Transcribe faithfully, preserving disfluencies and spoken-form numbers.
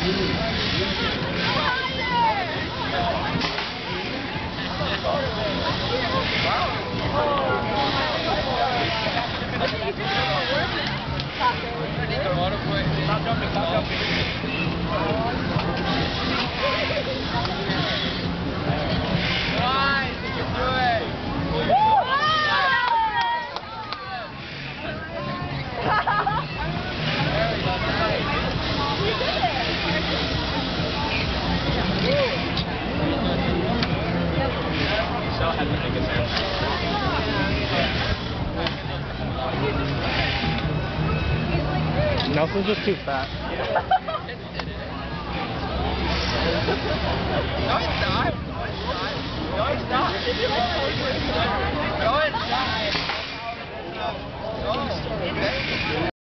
Stop jumping, stop jumping. Nice, you can do it. There we go, nice. You did it. Michelle had the biggest impact. Nelson's just too fat. No, it's not. No, it's not. No, it's not. No, it's not. No.